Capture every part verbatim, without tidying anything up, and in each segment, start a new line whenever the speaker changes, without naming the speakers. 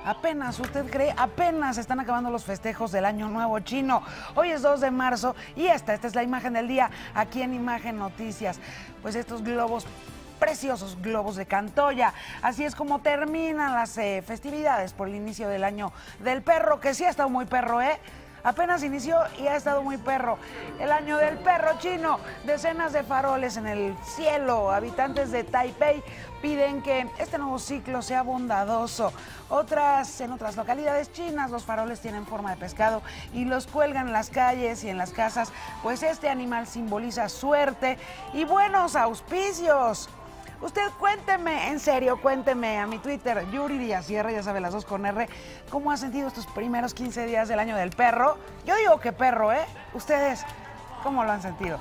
Apenas, ¿usted cree? Apenas están acabando los festejos del Año Nuevo Chino. Hoy es dos de marzo y esta, esta es la imagen del día aquí en Imagen Noticias. Pues estos globos, preciosos globos de Cantoya. Así es como terminan las eh, festividades por el inicio del Año del Perro, que sí ha estado muy perro, ¿eh? Apenas inició y ha estado muy perro. El Año del Perro Chino. Decenas de faroles en el cielo. Habitantes de Taipei piden que este nuevo ciclo sea bondadoso. Otras, en otras localidades chinas, los faroles tienen forma de pescado y los cuelgan en las calles y en las casas, pues este animal simboliza suerte y buenos auspicios. Usted cuénteme, en serio, cuénteme a mi Twitter, Yuri Díaz Sierra, ya sabe, las dos con R, ¿cómo ha sentido estos primeros quince días del Año del Perro? Yo digo que perro, ¿eh? ¿Ustedes cómo lo han sentido?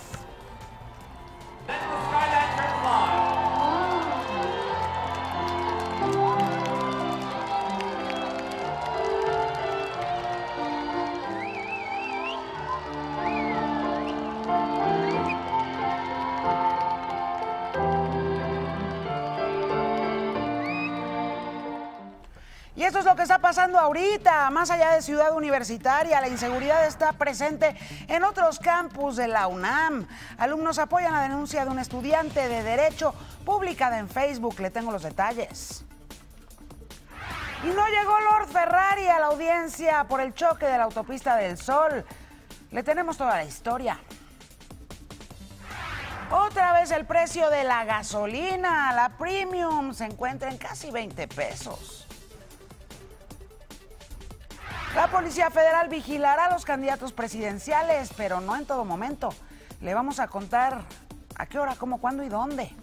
Y esto es lo que está pasando ahorita, más allá de Ciudad Universitaria, la inseguridad está presente en otros campus de la UNAM. Alumnos apoyan la denuncia de un estudiante de Derecho publicada en Facebook, le tengo los detalles. Y no llegó Lord Ferrari a la audiencia por el choque de la autopista del Sol, le tenemos toda la historia. Otra vez el precio de la gasolina, la Premium, se encuentra en casi veinte pesos. La Policía Federal vigilará a los candidatos presidenciales, pero no en todo momento. Le vamos a contar a qué hora, cómo, cuándo y dónde.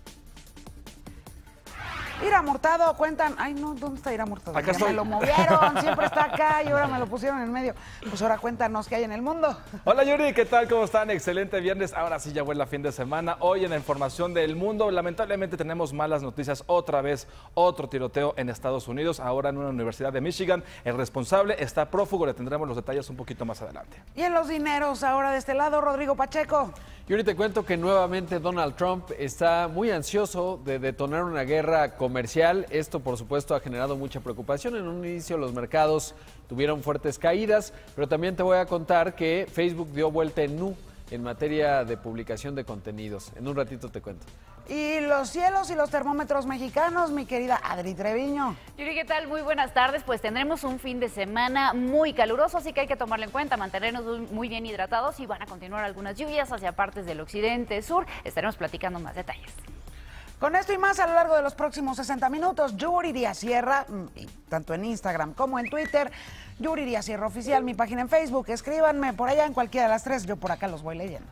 Ira Hurtado, cuentan... Ay, no, ¿dónde está Ira Hurtado?
Acá estoy.
Me lo movieron, siempre está acá y ahora me lo pusieron en medio. Pues ahora cuéntanos qué hay en el mundo.
Hola Yuri, ¿qué tal? ¿Cómo están? Excelente viernes. Ahora sí ya vuelve el fin de semana. Hoy en la información del mundo, lamentablemente tenemos malas noticias. Otra vez, otro tiroteo en Estados Unidos, ahora en una universidad de Michigan. El responsable está prófugo, le tendremos los detalles un poquito más adelante.
Y en los dineros, ahora de este lado, Rodrigo Pacheco.
Yuri, te cuento que nuevamente Donald Trump está muy ansioso de detonar una guerra comercial. Esto, por supuesto, ha generado mucha preocupación. En un inicio los mercados tuvieron fuertes caídas, pero también te voy a contar que Facebook dio vuelta en U en materia de publicación de contenidos. En un ratito te cuento.
Y los cielos y los termómetros mexicanos, mi querida Adri Treviño.
Yuri, ¿qué tal? Muy buenas tardes. Pues tendremos un fin de semana muy caluroso, así que hay que tomarlo en cuenta, mantenernos muy bien hidratados y van a continuar algunas lluvias hacia partes del occidente, sur. Estaremos platicando más detalles.
Con esto y más a lo largo de los próximos sesenta minutos, Yuri Díaz Sierra, tanto en Instagram como en Twitter, Yuri Díaz Sierra Oficial, mi página en Facebook. Escríbanme por allá en cualquiera de las tres, yo por acá los voy leyendo.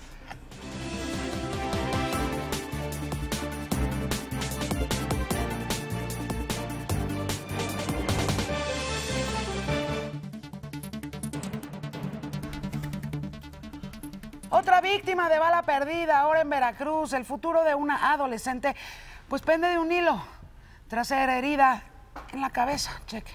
Otra víctima de bala perdida ahora en Veracruz. El futuro de una adolescente pues pende de un hilo tras ser herida en la cabeza. Cheque.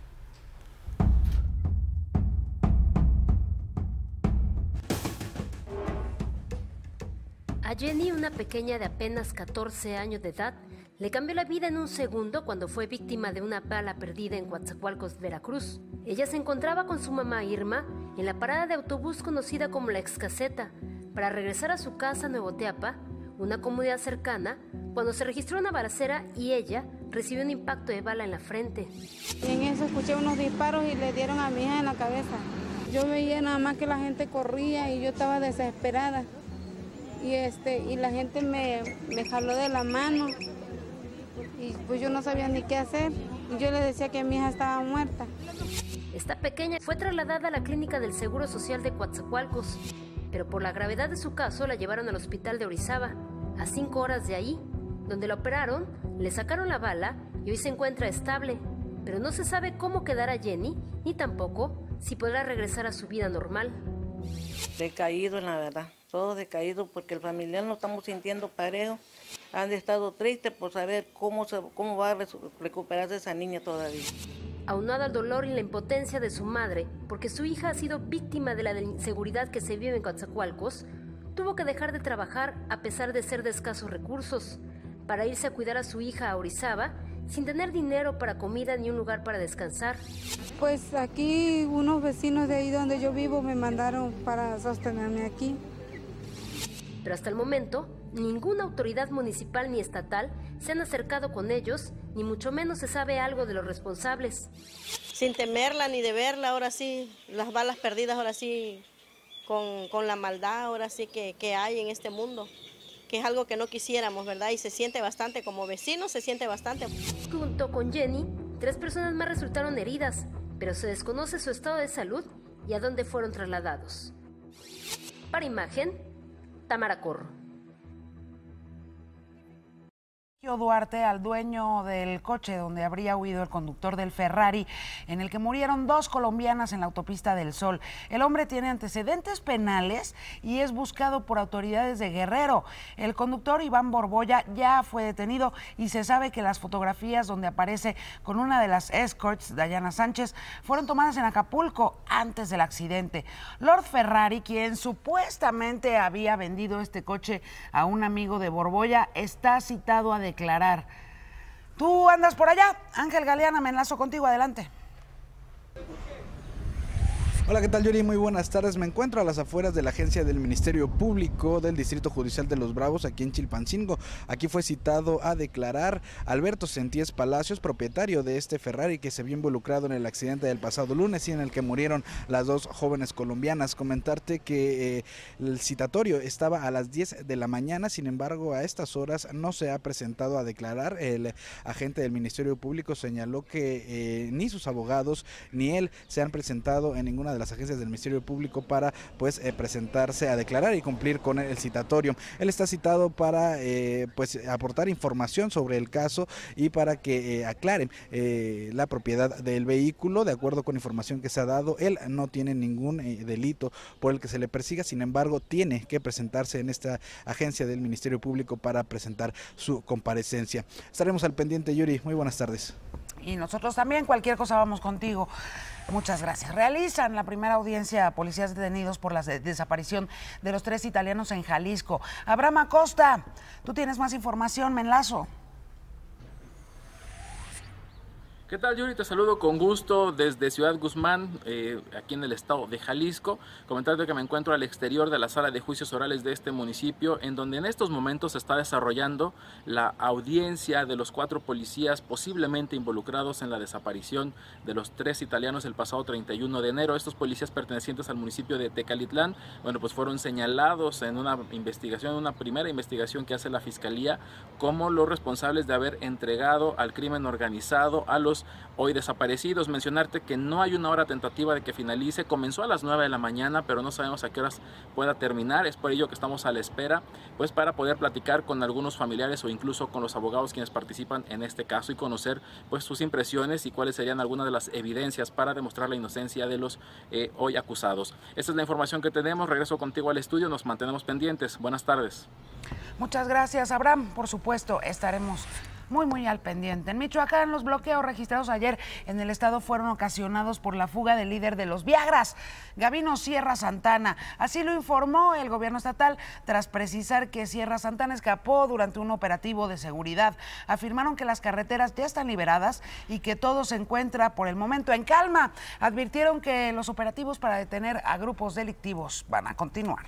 A Jenny, una pequeña de apenas catorce años de edad, le cambió la vida en un segundo cuando fue víctima de una bala perdida en Coatzacoalcos, Veracruz. Ella se encontraba con su mamá Irma en la parada de autobús conocida como la Excaseta para regresar a su casa Nuevo Teapa, una comunidad cercana, cuando se registró una balacera y ella recibió un impacto de bala en la frente.
En eso escuché unos disparos y le dieron a mi hija en la cabeza. Yo veía nada más que la gente corría y yo estaba desesperada. Y, este, y la gente me, me jaló de la mano y pues yo no sabía ni qué hacer. Y yo le decía que mi hija estaba muerta.
Esta pequeña fue trasladada a la clínica del Seguro Social de Coatzacoalcos, pero por la gravedad de su caso la llevaron al hospital de Orizaba, a cinco horas de ahí, donde la operaron, le sacaron la bala y hoy se encuentra estable, pero no se sabe cómo quedará Jenny, ni tampoco si podrá regresar a su vida normal.
Decaído, la verdad, todo decaído porque el familiar lo estamos sintiendo parejo. Han estado tristes por saber cómo, se, cómo va a recuperarse esa niña todavía.
Aunado al dolor y la impotencia de su madre, porque su hija ha sido víctima de la inseguridad que se vive en Coatzacoalcos, tuvo que dejar de trabajar a pesar de ser de escasos recursos. Para irse a cuidar a su hija a Orizaba, sin tener dinero para comida ni un lugar para descansar.
Pues aquí unos vecinos de ahí donde yo vivo me mandaron para sostenerme aquí.
Pero hasta el momento, ninguna autoridad municipal ni estatal se han acercado con ellos, ni mucho menos se sabe algo de los responsables.
Sin temerla ni de verla, ahora sí, las balas perdidas, ahora sí, con, con la maldad, ahora sí que, que hay en este mundo, que es algo que no quisiéramos, ¿verdad? Y se siente bastante, como vecinos se siente bastante.
Junto con Jenny, tres personas más resultaron heridas, pero se desconoce su estado de salud y a dónde fueron trasladados. Para Imagen, Tamara Corro.
Duarte, al dueño del coche donde habría huido el conductor del Ferrari, en el que murieron dos colombianas en la autopista del Sol. El hombre tiene antecedentes penales y es buscado por autoridades de Guerrero. El conductor Iván Borbolla ya fue detenido y se sabe que las fotografías donde aparece con una de las escorts, Dayana Sánchez, fueron tomadas en Acapulco antes del accidente. Lord Ferrari, quien supuestamente había vendido este coche a un amigo de Borbolla, está citado a declarar. Tú andas por allá, Ángel Galeana, me enlazo contigo, adelante.
Hola, ¿qué tal, Yuri? Muy buenas tardes. Me encuentro a las afueras de la agencia del Ministerio Público del Distrito Judicial de Los Bravos, aquí en Chilpancingo. Aquí fue citado a declarar Alberto Sentíes Palacios, propietario de este Ferrari que se vio involucrado en el accidente del pasado lunes y en el que murieron las dos jóvenes colombianas. Comentarte que eh, el citatorio estaba a las diez de la mañana, sin embargo, a estas horas no se ha presentado a declarar. El agente del Ministerio Público señaló que eh, ni sus abogados ni él se han presentado en ninguna de las agencias del Ministerio Público para pues eh, presentarse a declarar y cumplir con el citatorio. Él está citado para eh, pues aportar información sobre el caso y para que eh, aclaren eh, la propiedad del vehículo. De acuerdo con información que se ha dado, él no tiene ningún eh, delito por el que se le persiga, sin embargo tiene que presentarse en esta agencia del Ministerio Público para presentar su comparecencia. Estaremos al pendiente, Yuri. Muy buenas tardes.
Y nosotros también, cualquier cosa vamos contigo. Muchas gracias. Realizan la primera audiencia a policías detenidos por la desaparición de los tres italianos en Jalisco. Abraham Acosta, tú tienes más información, me enlazo.
¿Qué tal, Yuri? Te saludo con gusto desde Ciudad Guzmán, eh, aquí en el estado de Jalisco. Comentarte que me encuentro al exterior de la sala de juicios orales de este municipio, en donde en estos momentos se está desarrollando la audiencia de los cuatro policías posiblemente involucrados en la desaparición de los tres italianos el pasado treinta y uno de enero. Estos policías pertenecientes al municipio de Tecalitlán, bueno, pues fueron señalados en una investigación, una primera investigación que hace la Fiscalía, como los responsables de haber entregado al crimen organizado a los hoy desaparecidos. Mencionarte que no hay una hora tentativa de que finalice. Comenzó a las nueve de la mañana, pero no sabemos a qué horas pueda terminar. Es por ello que estamos a la espera, pues para poder platicar con algunos familiares o incluso con los abogados quienes participan en este caso y conocer pues sus impresiones y cuáles serían algunas de las evidencias para demostrar la inocencia de los eh, hoy acusados. Esta es la información que tenemos. Regreso contigo al estudio. Nos mantenemos pendientes. Buenas tardes.
Muchas gracias, Abraham. Por supuesto, estaremos muy, muy al pendiente. En Michoacán, los bloqueos registrados ayer en el estado fueron ocasionados por la fuga del líder de los Viagras, Gabino Sierra Santana. Así lo informó el gobierno estatal tras precisar que Sierra Santana escapó durante un operativo de seguridad. Afirmaron que las carreteras ya están liberadas y que todo se encuentra por el momento en calma. Advirtieron que los operativos para detener a grupos delictivos van a continuar.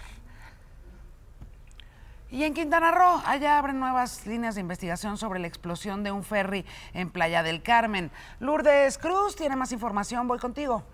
Y en Quintana Roo, allá abren nuevas líneas de investigación sobre la explosión de un ferry en Playa del Carmen. Lourdes Cruz tiene más información, voy contigo.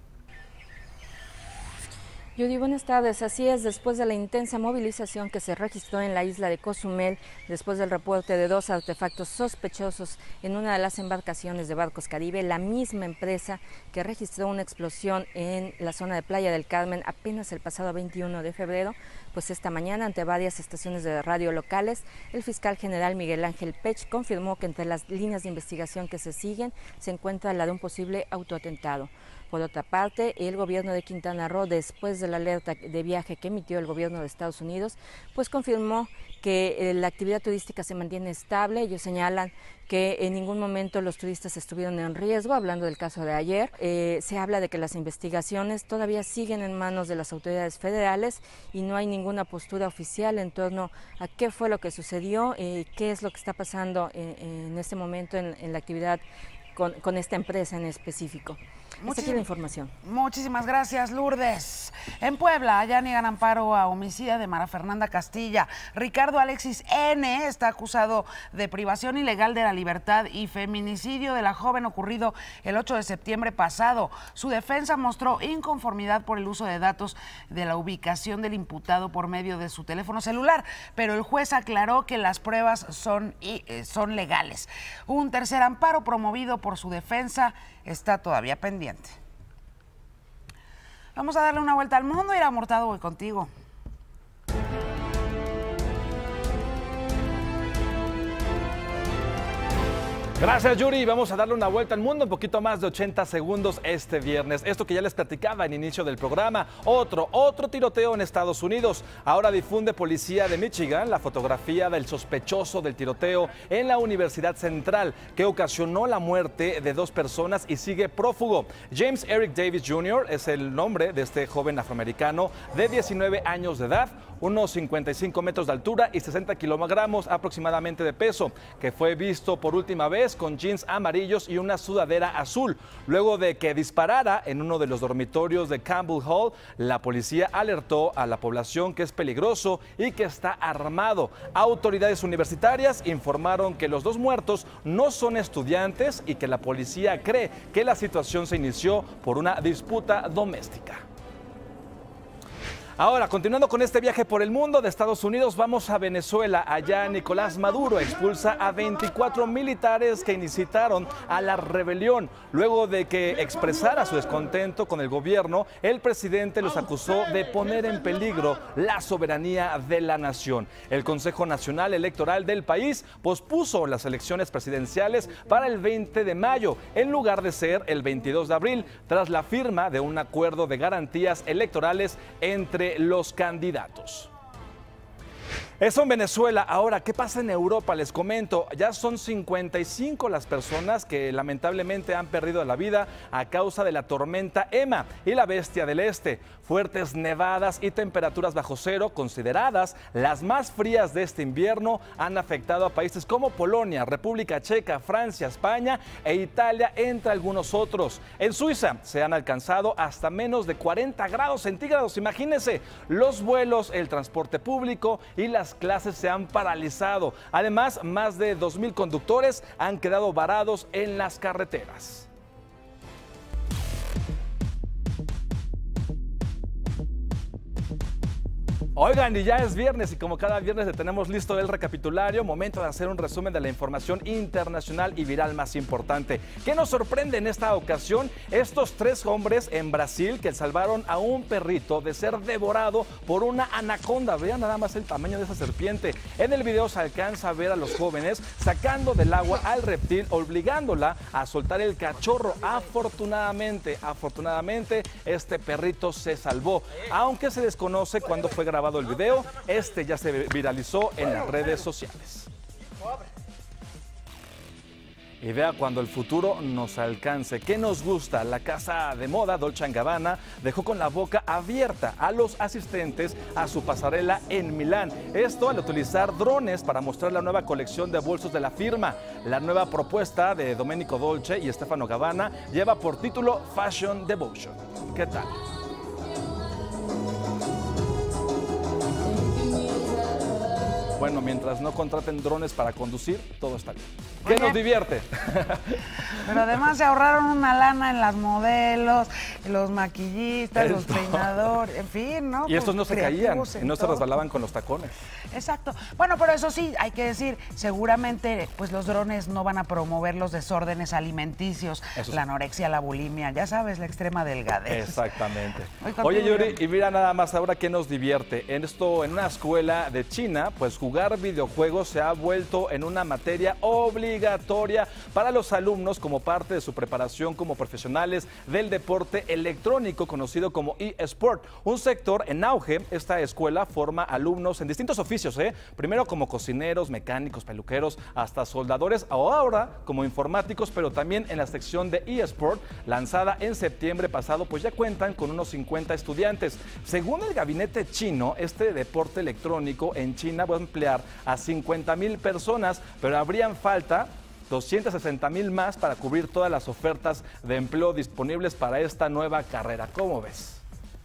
Judy, buenas tardes. Así es, después de la intensa movilización que se registró en la isla de Cozumel, después del reporte de dos artefactos sospechosos en una de las embarcaciones de Barcos Caribe, la misma empresa que registró una explosión en la zona de Playa del Carmen apenas el pasado veintiuno de febrero, pues esta mañana, ante varias estaciones de radio locales, el fiscal general Miguel Ángel Pech confirmó que entre las líneas de investigación que se siguen se encuentra la de un posible autoatentado. Por otra parte, el gobierno de Quintana Roo, después de la alerta de viaje que emitió el gobierno de Estados Unidos, pues confirmó que eh, la actividad turística se mantiene estable. Ellos señalan que en ningún momento los turistas estuvieron en riesgo, hablando del caso de ayer. Eh, se habla de que las investigaciones todavía siguen en manos de las autoridades federales y no hay ninguna postura oficial en torno a qué fue lo que sucedió y eh, qué es lo que está pasando en, en este momento en, en la actividad con, con esta empresa en específico. Hasta aquí la información.
Muchísimas gracias, Lourdes. En Puebla, ya niegan amparo a homicida de Mara Fernanda Castilla. Ricardo Alexis N. está acusado de privación ilegal de la libertad y feminicidio de la joven ocurrido el ocho de septiembre pasado. Su defensa mostró inconformidad por el uso de datos de la ubicación del imputado por medio de su teléfono celular, pero el juez aclaró que las pruebas son, son legales. Un tercer amparo promovido por su defensa está todavía pendiente. Vamos a darle una vuelta al mundo. Ira Mortado, voy contigo.
Gracias, Yuri. Vamos a darle una vuelta al mundo, un poquito más de ochenta segundos este viernes. Esto que ya les platicaba en inicio del programa, otro, otro tiroteo en Estados Unidos. Ahora difunde policía de Michigan la fotografía del sospechoso del tiroteo en la Universidad Central, que ocasionó la muerte de dos personas y sigue prófugo. James Eric Davis junior es el nombre de este joven afroamericano de diecinueve años de edad, unos cincuenta y cinco metros de altura y sesenta kilogramos aproximadamente de peso, que fue visto por última vez con jeans amarillos y una sudadera azul. Luego de que disparara en uno de los dormitorios de Campbell Hall, la policía alertó a la población que es peligroso y que está armado. Autoridades universitarias informaron que los dos muertos no son estudiantes y que la policía cree que la situación se inició por una disputa doméstica. Ahora, continuando con este viaje por el mundo de Estados Unidos, vamos a Venezuela. Allá Nicolás Maduro expulsa a veinticuatro militares que incitaron a la rebelión. Luego de que expresara su descontento con el gobierno, el presidente los acusó de poner en peligro la soberanía de la nación. El Consejo Nacional Electoral del país pospuso las elecciones presidenciales para el veinte de mayo, en lugar de ser el veintidós de abril, tras la firma de un acuerdo de garantías electorales entre los candidatos. Eso en Venezuela. Ahora, ¿qué pasa en Europa? Les comento, ya son cincuenta y cinco las personas que lamentablemente han perdido la vida a causa de la tormenta Emma y la bestia del este. Fuertes nevadas y temperaturas bajo cero, consideradas las más frías de este invierno, han afectado a países como Polonia, República Checa, Francia, España e Italia, entre algunos otros. En Suiza se han alcanzado hasta menos de cuarenta grados centígrados. Imagínense, los vuelos, el transporte público y las clases se han paralizado. Además, más de dos mil conductores han quedado varados en las carreteras. Oigan, y ya es viernes y como cada viernes le tenemos listo el recapitulario, momento de hacer un resumen de la información internacional y viral más importante. ¿Qué nos sorprende en esta ocasión? Estos tres hombres en Brasil que salvaron a un perrito de ser devorado por una anaconda. Vean nada más el tamaño de esa serpiente. En el video se alcanza a ver a los jóvenes sacando del agua al reptil, obligándola a soltar el cachorro. Afortunadamente, afortunadamente, este perrito se salvó, aunque se desconoce cuándo fue grabado el video. Este ya se viralizó en las redes sociales. Y vea cuando el futuro nos alcance. ¿Qué nos gusta? La casa de moda Dolce and Gabbana dejó con la boca abierta a los asistentes a su pasarela en Milán. Esto al utilizar drones para mostrar la nueva colección de bolsos de la firma. La nueva propuesta de Domenico Dolce y Stefano Gabbana lleva por título Fashion Devotion. ¿Qué tal? Bueno, mientras no contraten drones para conducir, todo está bien. ¿Qué nos divierte?
Pero además se ahorraron una lana en las modelos, los maquillistas, Esto. los peinadores, en fin, ¿no?
Y estos no se caían, y no se
todo.
resbalaban con los tacones.
Exacto. Bueno, pero eso sí, hay que decir, seguramente pues los drones no van a promover los desórdenes alimenticios, sí. la anorexia, la bulimia, ya sabes, la extrema delgadez.
Exactamente. Oye, Yuri, y mira nada más ahora qué nos divierte. En esto, en una escuela de China, pues jugar videojuegos se ha vuelto en una materia obligatoria para los alumnos como parte de su preparación como profesionales del deporte electrónico conocido como eSport, un sector en auge. Esta escuela forma alumnos en distintos oficios, ¿eh? Primero como cocineros, mecánicos, peluqueros, hasta soldadores, o ahora como informáticos, pero también en la sección de eSport, lanzada en septiembre pasado, pues ya cuentan con unos cincuenta estudiantes. Según el gabinete chino, este deporte electrónico en China va a emplear a cincuenta mil personas, pero habrían falta doscientos sesenta mil más para cubrir todas las ofertas de empleo disponibles para esta nueva carrera. ¿Cómo ves?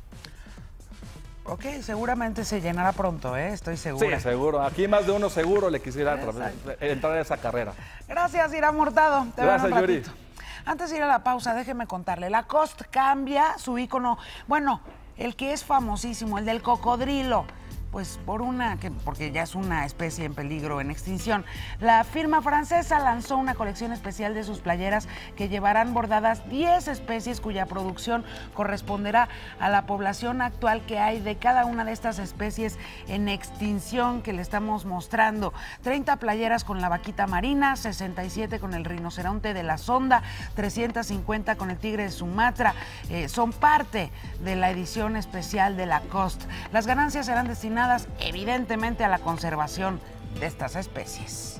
Ok, seguramente se llenará pronto, ¿eh? Estoy segura.
Sí, seguro. Aquí más de uno seguro le quisiera entrar a esa carrera.
Gracias, Irán Hurtado. Te
Gracias,
veo en un
Yuri.
ratito. Antes de ir a la pausa, déjeme contarle. Lacoste cambia su ícono, bueno, el que es famosísimo, el del cocodrilo, pues por una, que, porque ya es una especie en peligro, en extinción. La firma francesa lanzó una colección especial de sus playeras que llevarán bordadas diez especies cuya producción corresponderá a la población actual que hay de cada una de estas especies en extinción que le estamos mostrando. treinta playeras con la vaquita marina, sesenta y siete con el rinoceronte de la Sonda, trescientas cincuenta con el tigre de Sumatra. Eh, son parte de la edición especial de Lacoste. Las ganancias serán destinadas evidentemente a la conservación de estas especies.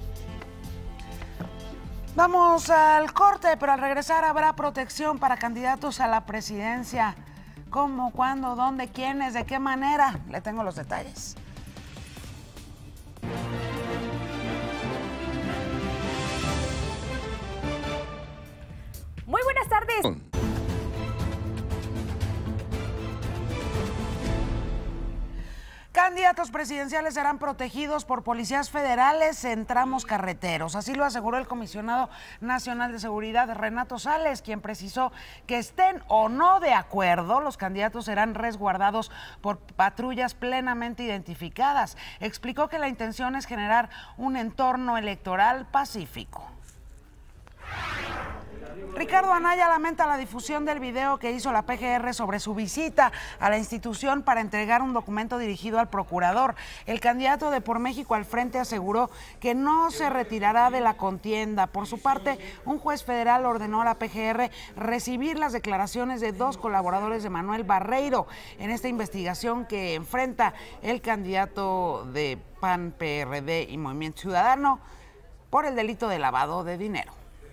Vamos al corte, pero al regresar habrá protección para candidatos a la presidencia. ¿Cómo, cuándo, dónde, quiénes, de qué manera? Le tengo los detalles.
Muy buenas tardes.
Candidatos presidenciales serán protegidos por policías federales en tramos carreteros. Así lo aseguró el comisionado nacional de seguridad, Renato Sales, quien precisó que estén o no de acuerdo, los candidatos serán resguardados por patrullas plenamente identificadas. Explicó que la intención es generar un entorno electoral pacífico. Ricardo Anaya lamenta la difusión del video que hizo la P G R sobre su visita a la institución para entregar un documento dirigido al procurador. El candidato de Por México al Frente aseguró que no se retirará de la contienda. Por su parte, un juez federal ordenó a la P G R recibir las declaraciones de dos colaboradores de Manuel Barreiro en esta investigación que enfrenta el candidato de P A N, P R D y Movimiento Ciudadano por el delito de lavado de dinero.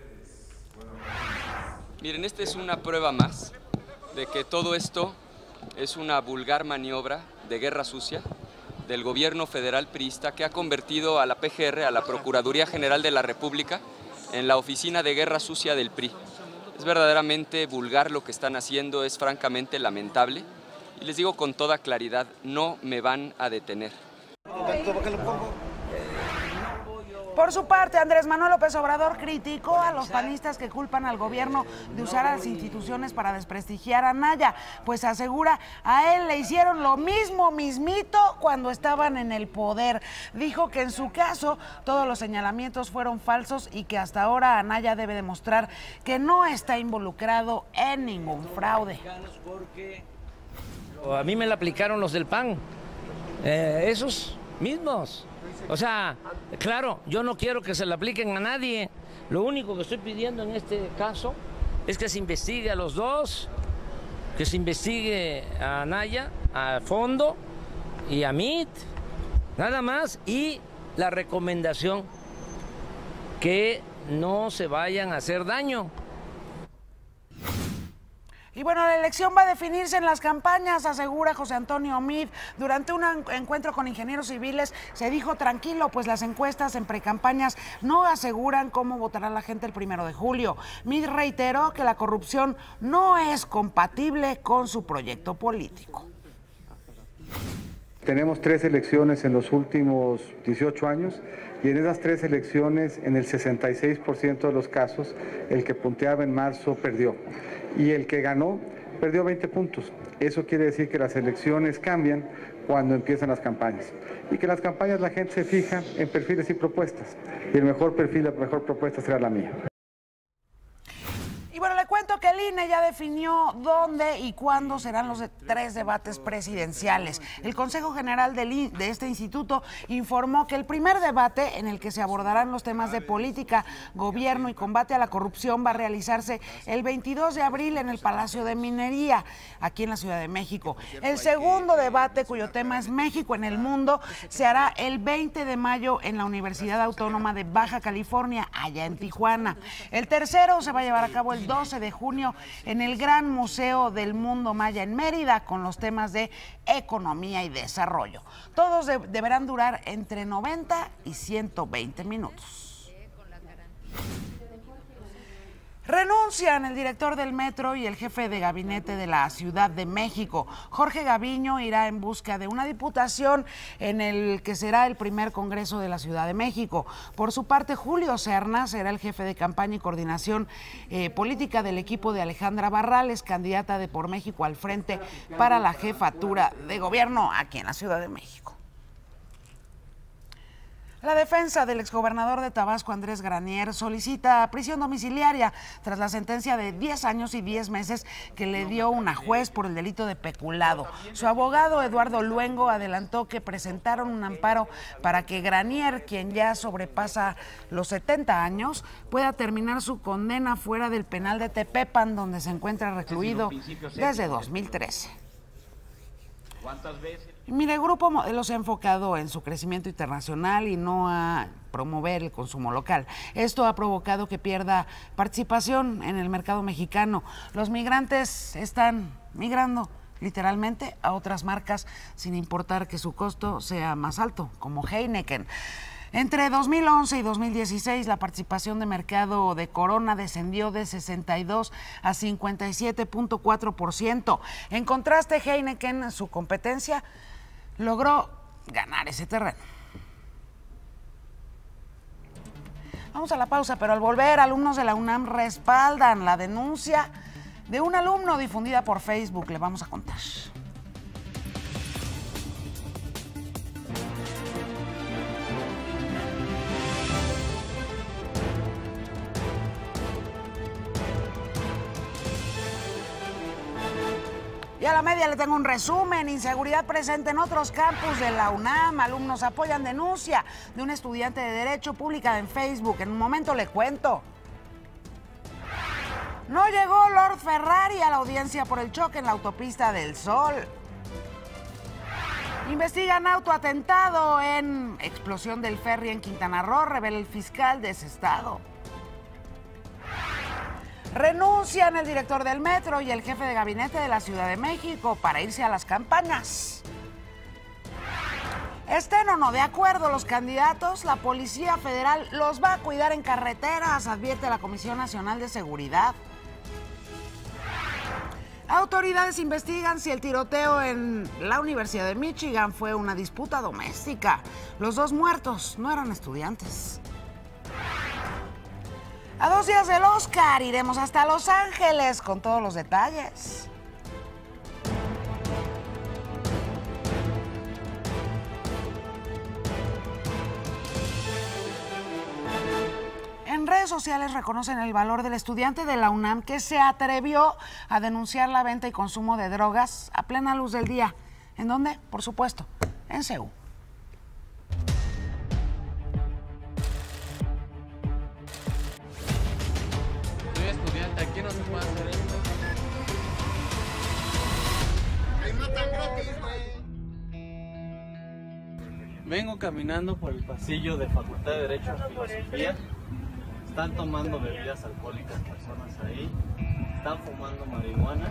Miren, esta es una prueba más de que todo esto es una vulgar maniobra de guerra sucia del gobierno federal priista que ha convertido a la P G R, a la Procuraduría General de la República, en la oficina de guerra sucia del P R I. Es verdaderamente vulgar lo que están haciendo, es francamente lamentable y les digo con toda claridad, no me van a detener.
Por su parte, Andrés Manuel López Obrador criticó a los panistas que culpan al gobierno de usar a las instituciones para desprestigiar a Anaya, pues asegura a él le hicieron lo mismo mismito cuando estaban en el poder. Dijo que en su caso todos los señalamientos fueron falsos y que hasta ahora Anaya debe demostrar que no está involucrado en ningún fraude.
A mí me la aplicaron los del P A N, eh, esos mismos. O sea, claro, yo no quiero que se le apliquen a nadie. Lo único que estoy pidiendo en este caso es que se investigue a los dos, que se investigue a Anaya a fondo y a M I T, nada más, y la recomendación que no se vayan a hacer daño.
Y bueno, la elección va a definirse en las campañas, asegura José Antonio Meade. Durante un encuentro con ingenieros civiles se dijo tranquilo, pues las encuestas en precampañas no aseguran cómo votará la gente el primero de julio. Meade reiteró que la corrupción no es compatible con su proyecto político.
Tenemos tres elecciones en los últimos dieciocho años y en esas tres elecciones, en el sesenta y seis por ciento de los casos, el que punteaba en marzo perdió. Y el que ganó perdió veinte puntos. Eso quiere decir que las elecciones cambian cuando empiezan las campañas. Y que en las campañas la gente se fija en perfiles y propuestas. Y el mejor perfil, la mejor propuesta será la mía.
Y bueno, le cuento que el I I N E ya definió dónde y cuándo serán los tres debates presidenciales. El Consejo General del, de este instituto informó que el primer debate, en el que se abordarán los temas de política, gobierno y combate a la corrupción, va a realizarse el veintidós de abril en el Palacio de Minería, aquí en la Ciudad de México. El segundo debate, cuyo tema es México en el mundo, se hará el veinte de mayo en la Universidad Autónoma de Baja California, allá en Tijuana. El tercero se va a llevar a cabo el doce de junio en el Gran Museo del Mundo Maya en Mérida, con los temas de economía y desarrollo. Todos de- deberán durar entre noventa y ciento veinte minutos. Renuncian el director del metro y el jefe de gabinete de la Ciudad de México. Jorge Gaviño irá en busca de una diputación en el que será el primer Congreso de la Ciudad de México. Por su parte, Julio Serna será el jefe de campaña y coordinación eh, política del equipo de Alejandra Barrales, candidata de Por México al frente para la jefatura de gobierno aquí en la Ciudad de México. La defensa del exgobernador de Tabasco, Andrés Granier, solicita prisión domiciliaria tras la sentencia de diez años y diez meses que le dio una juez por el delito de peculado. Su abogado, Eduardo Luengo, adelantó que presentaron un amparo para que Granier, quien ya sobrepasa los setenta años, pueda terminar su condena fuera del penal de Tepepan, donde se encuentra recluido desde dos mil trece.
¿Cuántas veces?
Mire, el Grupo Modelo se ha enfocado en su crecimiento internacional y no a promover el consumo local. Esto ha provocado que pierda participación en el mercado mexicano. Los migrantes están migrando literalmente a otras marcas sin importar que su costo sea más alto, como Heineken. Entre dos mil once y dos mil dieciséis, la participación de mercado de Corona descendió de sesenta y dos a cincuenta y siete punto cuatro por ciento. En contraste, Heineken, su competencia, logró ganar ese terreno. Vamos a la pausa, pero al volver, alumnos de la UNAM respaldan la denuncia de un alumno difundida por Facebook. Le vamos a contar. Y a la media le tengo un resumen. Inseguridad presente en otros campus de la UNAM. Alumnos apoyan denuncia de un estudiante de Derecho publicada en Facebook. En un momento le cuento. No llegó Lord Ferrari a la audiencia por el choque en la autopista del Sol. Investigan autoatentado en explosión del ferry en Quintana Roo, revela el fiscal de ese estado. Renuncian el director del metro y el jefe de gabinete de la Ciudad de México para irse a las campañas. Estén o no de acuerdo los candidatos, la Policía Federal los va a cuidar en carreteras, advierte la Comisión Nacional de Seguridad. Autoridades investigan si el tiroteo en la Universidad de Michigan fue una disputa doméstica. Los dos muertos no eran estudiantes. A dos días del Oscar, iremos hasta Los Ángeles con todos los detalles. En redes sociales reconocen el valor del estudiante de la UNAM que se atrevió a denunciar la venta y consumo de drogas a plena luz del día. ¿En dónde? Por supuesto, en C E U.
Soy estudiante, aquí no se puede hacer esto.
¡Ay, no tan gratis, güey!
Vengo caminando por el pasillo de Facultad de Derecho y Filosofía. Están tomando bebidas alcohólicas personas ahí. Están fumando marihuana.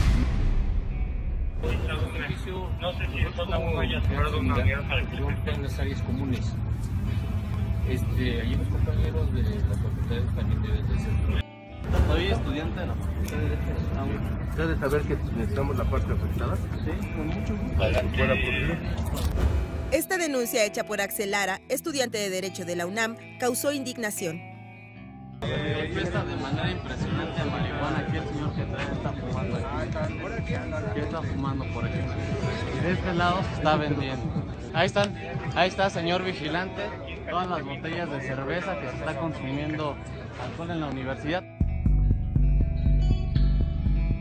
No sé si esto no haya cerrado una alianza
en las áreas comunes. Este, allí los compañeros de las facultades también deben de ser.
Soy estudiante de la Facultad de Derecho. Ah, bueno.
¿Debes saber que necesitamos la parte afectada?
Sí, con mucho gusto.
Para que pueda posible.
Esta denuncia hecha por Axel Lara, estudiante de Derecho de la UNAM, causó indignación.
Empieza de manera impresionante a marihuana. Aquí el señor que trae está fumando aquí. Aquí está fumando por ejemplo. Y de este lado se está vendiendo. Ahí están, ahí está señor vigilante, todas las botellas de cerveza que se está consumiendo alcohol en la universidad.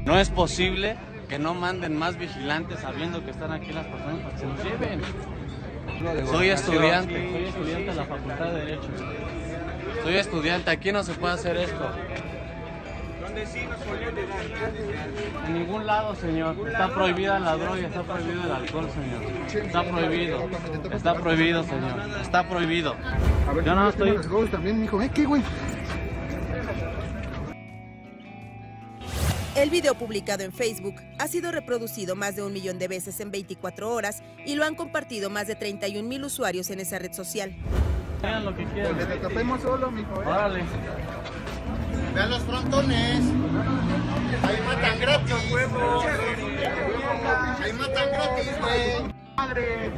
No es posible que no manden más vigilantes sabiendo que están aquí las personas para que se los lleven. Soy estudiante, soy estudiante de la Facultad de Derecho. Soy estudiante, aquí no se puede hacer esto. En ningún lado, señor. Está prohibida la droga, está prohibido el alcohol, señor. Está prohibido. Está prohibido, señor. Está prohibido. Yo no estoy...
también, mijo. ¿Eh? ¿Qué, güey?
El video publicado en Facebook ha sido reproducido más de un millón de veces en veinticuatro horas y lo han compartido más de treinta y un mil usuarios en esa red social.
Vean lo que quieran.
Que te tapemos solo, mijo. ¿eh?
Órale.
Vean los frontones. Ahí matan gratis. Ahí matan gratis, güey. Madre.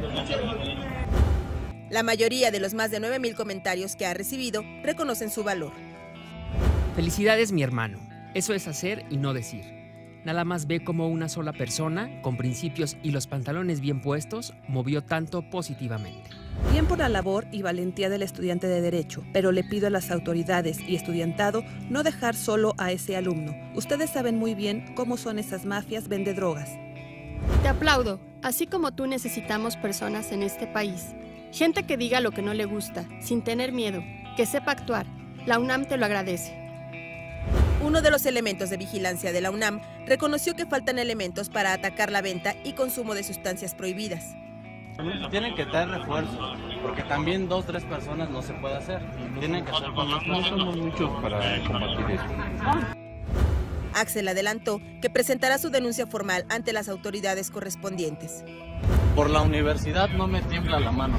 La mayoría de los más de nueve mil comentarios que ha recibido reconocen su valor.
Felicidades, mi hermano. Eso es hacer y no decir. Nada más ve cómo una sola persona, con principios y los pantalones bien puestos, movió tanto positivamente.
Bien por la labor y valentía del estudiante de Derecho, pero le pido a las autoridades y estudiantado no dejar solo a ese alumno. Ustedes saben muy bien cómo son esas mafias vende drogas.
Te aplaudo. Así como tú necesitamos personas en este país. Gente que diga lo que no le gusta, sin tener miedo, que sepa actuar. La UNAM te lo agradece.
Uno de los elementos de vigilancia de la UNAM reconoció que faltan elementos para atacar la venta y consumo de sustancias prohibidas.
Tienen que tener refuerzo, porque también dos, tres personas no se puede hacer. Tienen que hacer con más. No somos muchos para combatir eso.
Axel adelantó que presentará su denuncia formal ante las autoridades correspondientes.
Por la universidad no me tiembla la mano.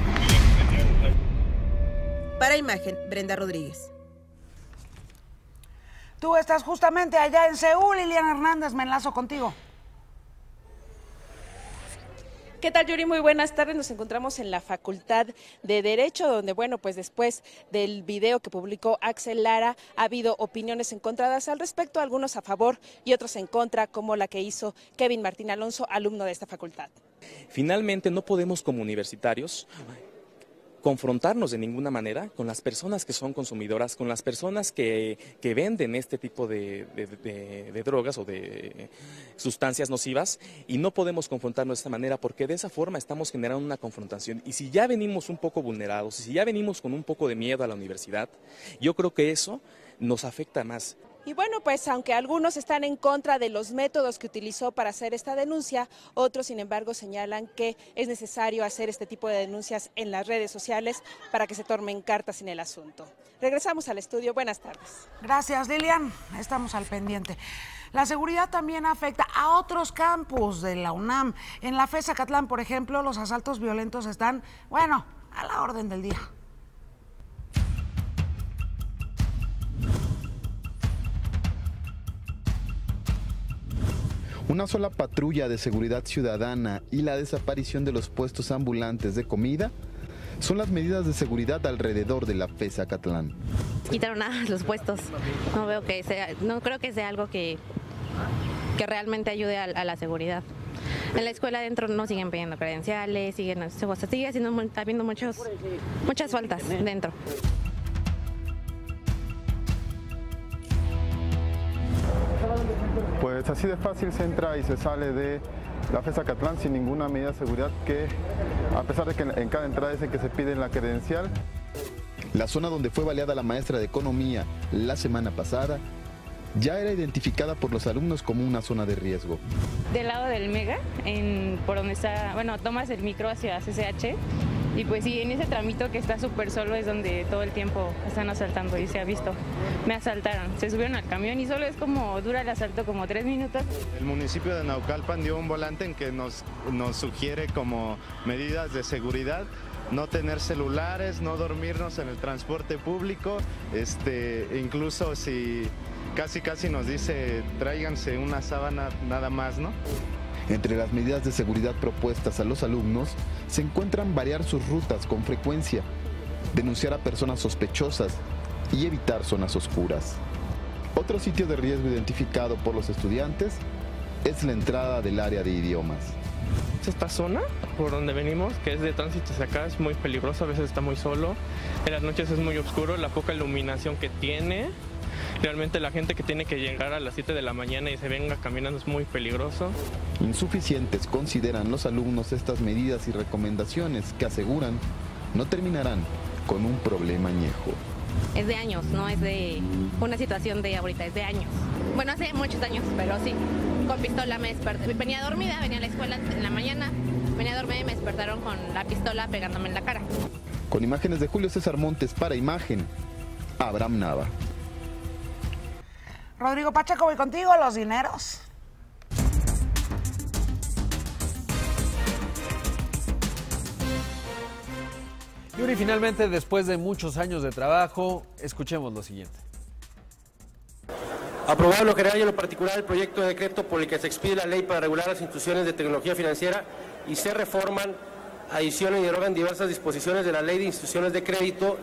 Para Imagen, Brenda Rodríguez.
Tú estás justamente allá en Seúl, Liliana Hernández, me enlazo contigo.
¿Qué tal, Yuri? Muy buenas tardes. Nos encontramos en la Facultad de Derecho, donde, bueno, pues después del video que publicó Axel Lara, ha habido opiniones encontradas al respecto, algunos a favor y otros en contra, como la que hizo Kevin Martín Alonso, alumno de esta facultad.
Finalmente, no podemos como universitarios confrontarnos de ninguna manera con las personas que son consumidoras, con las personas que, que venden este tipo de, de, de, de drogas o de sustancias nocivas, y no podemos confrontarnos de esta manera porque de esa forma estamos generando una confrontación. Y si ya venimos un poco vulnerados, y si ya venimos con un poco de miedo a la universidad, yo creo que eso nos afecta más.
Y bueno, pues aunque algunos están en contra de los métodos que utilizó para hacer esta denuncia, otros sin embargo señalan que es necesario hacer este tipo de denuncias en las redes sociales para que se tomen cartas en el asunto. Regresamos al estudio. Buenas tardes.
Gracias, Lilian. Estamos al pendiente. La seguridad también afecta a otros campus de la UNAM. En la FES Acatlán, por ejemplo, los asaltos violentos están, bueno, a la orden del día.
Una sola patrulla de seguridad ciudadana y la desaparición de los puestos ambulantes de comida son las medidas de seguridad alrededor de la FES Acatlán.
Quitaron a los puestos. No veo que sea, no creo que sea algo que, que realmente ayude a, a la seguridad. En la escuela adentro no siguen pidiendo credenciales, siguen, sigue haciendo, habiendo muchos, muchas faltas dentro.
Pues así de fácil se entra y se sale de la FES Acatlán sin ninguna medida de seguridad, que a pesar de que en cada entrada dicen que se pide la credencial.
La zona donde fue baleada la maestra de economía la semana pasada ya era identificada por los alumnos como una zona de riesgo.
Del lado del Mega, en, por donde está, bueno, tomas el micro hacia C C H y pues sí, en ese tramito que está súper solo es donde todo el tiempo están asaltando y se ha visto. Me asaltaron, se subieron al camión y solo es como, dura el asalto como tres minutos.
El municipio de Naucalpan dio un volante en que nos, nos sugiere como medidas de seguridad no tener celulares, no dormirnos en el transporte público, este, incluso si casi casi nos dice tráiganse una sábana nada más, ¿no?
Entre las medidas de seguridad propuestas a los alumnos se encuentran variar sus rutas con frecuencia, denunciar a personas sospechosas y evitar zonas oscuras. Otro sitio de riesgo identificado por los estudiantes es la entrada del área de idiomas.
ahorita esta zona por donde venimos, que es de tránsito hacia acá, es muy peligroso, a veces está muy solo, en las noches es muy oscuro, la poca iluminación que tiene. Realmente la gente que tiene que llegar a las siete de la mañana y se venga caminando es muy peligroso.
Insuficientes consideran los alumnos estas medidas y recomendaciones que aseguran no terminarán con un problema añejo.
Es de años, no es de una situación de ahorita, es de años. Bueno, hace muchos años, pero sí, con pistola me desperté. Venía dormida, venía a la escuela en la mañana, venía dormida y me despertaron con la pistola pegándome en la cara.
Con imágenes de Julio César Montes para Imagen, Abraham Nava.
Rodrigo Pacheco, voy contigo, los dineros.
Yuri, finalmente, después de muchos años de trabajo, escuchemos lo siguiente.
Aprobado en lo general y en lo particular el proyecto de decreto por el que se expide la ley para regular las instituciones de tecnología financiera y se reforman, adicionan y derogan diversas disposiciones de la ley de instituciones de crédito.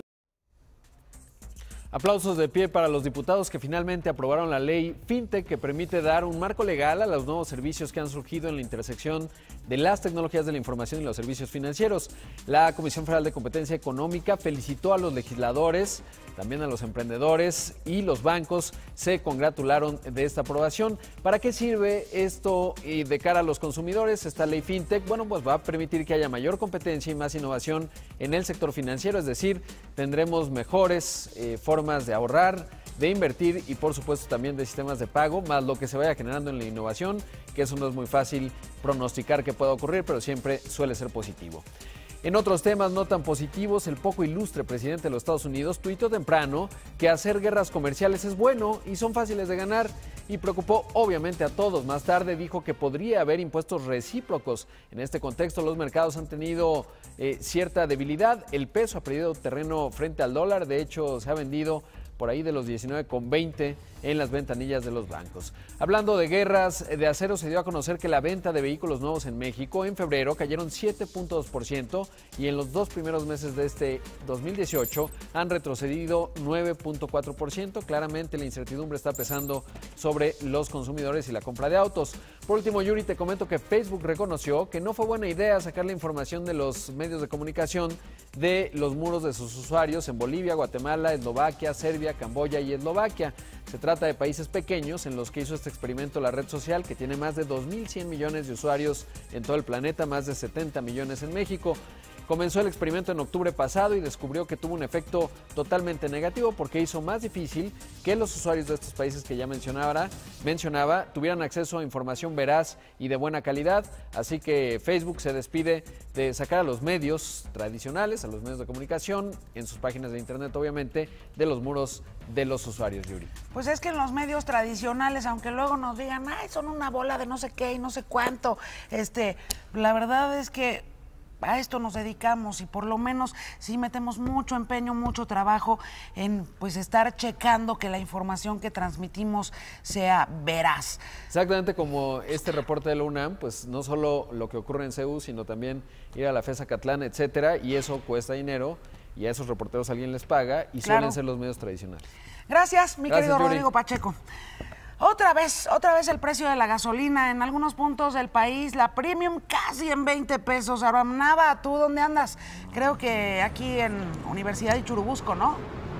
Aplausos de pie para los diputados que finalmente aprobaron la ley FinTech, que permite dar un marco legal a los nuevos servicios que han surgido en la intersección de las tecnologías de la información y los servicios financieros. La Comisión Federal de Competencia Económica felicitó a los legisladores, también a los emprendedores, y los bancos se congratularon de esta aprobación. ¿Para qué sirve esto y de cara a los consumidores? Esta ley FinTech, bueno, pues va a permitir que haya mayor competencia y más innovación en el sector financiero, es decir, tendremos mejores eh, formas de ahorrar, de invertir y por supuesto también de sistemas de pago, más lo que se vaya generando en la innovación, que eso no es muy fácil pronosticar que pueda ocurrir, pero siempre suele ser positivo. En otros temas no tan positivos, el poco ilustre presidente de los Estados Unidos tuitó temprano que hacer guerras comerciales es bueno y son fáciles de ganar, y preocupó obviamente a todos. Más tarde dijo que podría haber impuestos recíprocos. En este contexto los mercados han tenido eh, cierta debilidad, el peso ha perdido terreno frente al dólar, de hecho se ha vendido por ahí de los diecinueve con veinte en las ventanillas de los bancos. Hablando de guerras de acero, se dio a conocer que la venta de vehículos nuevos en México en febrero cayeron siete punto dos por ciento y en los dos primeros meses de este dos mil dieciocho han retrocedido nueve punto cuatro por ciento. Claramente la incertidumbre está pesando sobre los consumidores y la compra de autos. Por último, Yuri, te comento que Facebook reconoció que no fue buena idea sacar la información de los medios de comunicación de los muros de sus usuarios en Bolivia, Guatemala, Eslovaquia, Serbia, Camboya y Eslovaquia. Se trata de países pequeños en los que hizo este experimento la red social, que tiene más de dos mil cien millones de usuarios en todo el planeta, más de setenta millones en México. Comenzó el experimento en octubre pasado y descubrió que tuvo un efecto totalmente negativo porque hizo más difícil que los usuarios de estos países que ya mencionaba, mencionaba tuvieran acceso a información veraz y de buena calidad. Así que Facebook se despide de sacar a los medios tradicionales, a los medios de comunicación, en sus páginas de internet obviamente, de los muros de los usuarios, Yuri.
Pues es que en los medios tradicionales, aunque luego nos digan, ay, son una bola de no sé qué y no sé cuánto, este, la verdad es que a esto nos dedicamos y por lo menos sí metemos mucho empeño, mucho trabajo en pues estar checando que la información que transmitimos sea veraz.
Exactamente como este reporte de la UNAM, pues no solo lo que ocurre en C E U, sino también ir a la FES Acatlán, etcétera, y eso cuesta dinero y a esos reporteros alguien les paga y claro, suelen ser los medios tradicionales.
Gracias, mi
Gracias,
querido
Yuri.
Rodrigo Pacheco. Otra vez, otra vez el precio de la gasolina en algunos puntos del país, la premium casi en veinte pesos. Abraham Nava, ¿tú dónde andas? Creo que aquí en Universidad de Churubusco, ¿no?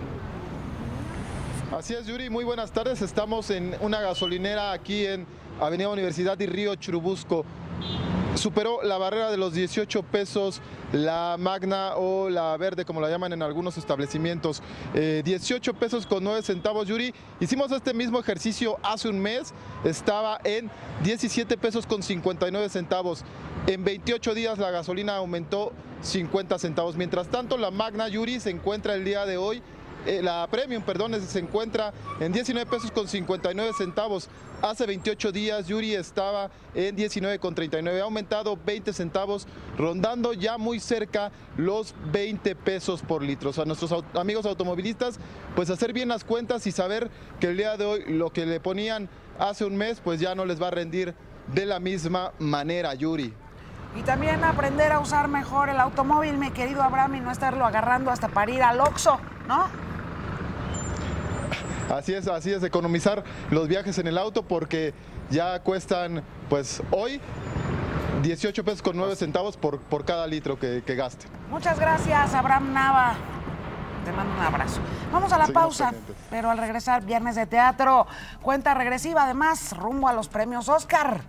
Así es, Yuri, muy buenas tardes. Estamos en una gasolinera aquí en Avenida Universidad y Río Churubusco. Superó la barrera de los dieciocho pesos la magna o la verde, como la llaman en algunos establecimientos. Eh, dieciocho pesos con nueve centavos, Yuri. Hicimos este mismo ejercicio hace un mes, estaba en diecisiete pesos con cincuenta y nueve centavos. En veintiocho días la gasolina aumentó cincuenta centavos. Mientras tanto, la magna, Yuri, se encuentra el día de hoy, eh, la premium, perdón, se encuentra en diecinueve pesos con cincuenta y nueve centavos. Hace veintiocho días, Yuri, estaba en diecinueve con treinta y nueve, ha aumentado veinte centavos, rondando ya muy cerca los veinte pesos por litro. O sea, nuestros amigos automovilistas, pues hacer bien las cuentas y saber que el día de hoy lo que le ponían hace un mes, pues ya no les va a rendir de la misma manera, Yuri.
Y también aprender a usar mejor el automóvil, mi querido Abraham, y no estarlo agarrando hasta para ir al Oxxo, ¿no?
Así es, así es, economizar los viajes en el auto porque ya cuestan, pues hoy, dieciocho pesos con nueve centavos por, por cada litro que, que gaste.
Muchas gracias, Abraham Nava. Te mando un abrazo. Vamos a la
Seguimos
pausa,
pendientes.
pero al regresar, viernes de teatro, cuenta regresiva, además, rumbo a los premios Oscar.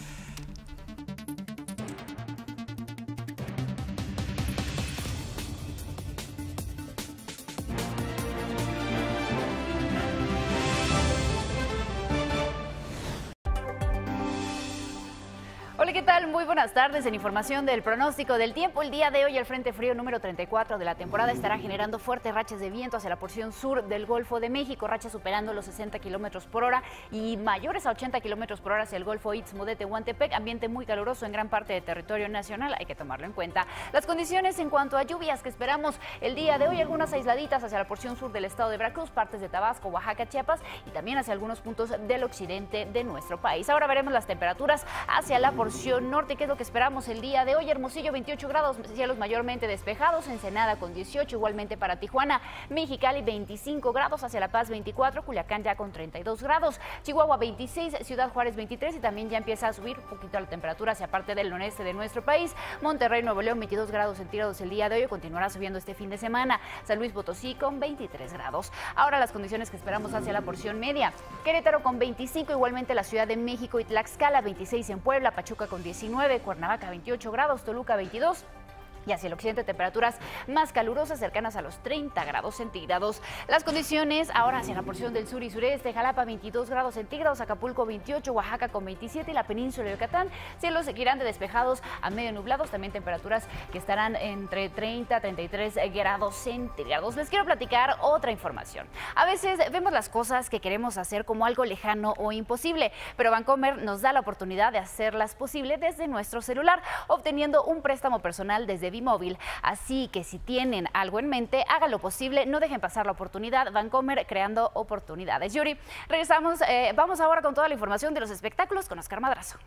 Hola, ¿qué tal? Muy buenas tardes. En información del pronóstico del tiempo, el día de hoy el Frente Frío número treinta y cuatro de la temporada estará generando fuertes rachas de viento hacia la porción sur del Golfo de México, rachas superando los sesenta kilómetros por hora y mayores a ochenta kilómetros por hora hacia el Golfo Istmo de Tehuantepec, ambiente muy caluroso en gran parte del territorio nacional, hay que tomarlo en cuenta. Las condiciones en cuanto a lluvias que esperamos el día de hoy, algunas aisladitas hacia la porción sur del estado de Veracruz, partes de Tabasco, Oaxaca, Chiapas y también hacia algunos puntos del occidente de nuestro país. Ahora veremos las temperaturas hacia la porción norte, que es lo que esperamos el día de hoy. Hermosillo veintiocho grados, cielos mayormente despejados, Ensenada con dieciocho, igualmente para Tijuana, Mexicali veinticinco grados, hacia La Paz veinticuatro, Culiacán ya con treinta y dos grados, Chihuahua veintiséis, Ciudad Juárez veintitrés y también ya empieza a subir un poquito la temperatura hacia parte del noreste de nuestro país. Monterrey, Nuevo León veintidós grados centígrados el día de hoy, continuará subiendo este fin de semana. San Luis Potosí con veintitrés grados. Ahora las condiciones que esperamos hacia la porción media. Querétaro con veinticinco, igualmente la Ciudad de México y Tlaxcala veintiséis en Puebla, Pachuca con diecinueve, Cuernavaca veintiocho grados, Toluca veintidós. Y hacia el occidente temperaturas más calurosas cercanas a los treinta grados centígrados. Las condiciones ahora hacia la porción del sur y sureste, Jalapa veintidós grados centígrados, Acapulco veintiocho, Oaxaca con veintisiete y la península de Yucatán cielos seguirán de despejados a medio nublados, también temperaturas que estarán entre treinta a treinta y tres grados centígrados. Les quiero platicar otra información. A veces vemos las cosas que queremos hacer como algo lejano o imposible, pero Bancomer nos da la oportunidad de hacerlas posible desde nuestro celular, obteniendo un préstamo personal desde Bimóvil. Así que si tienen algo en mente, hagan lo posible, no dejen pasar la oportunidad. Bancomer, creando oportunidades. Yuri, regresamos, eh, vamos ahora con toda la información de los espectáculos con Oscar Madrazo.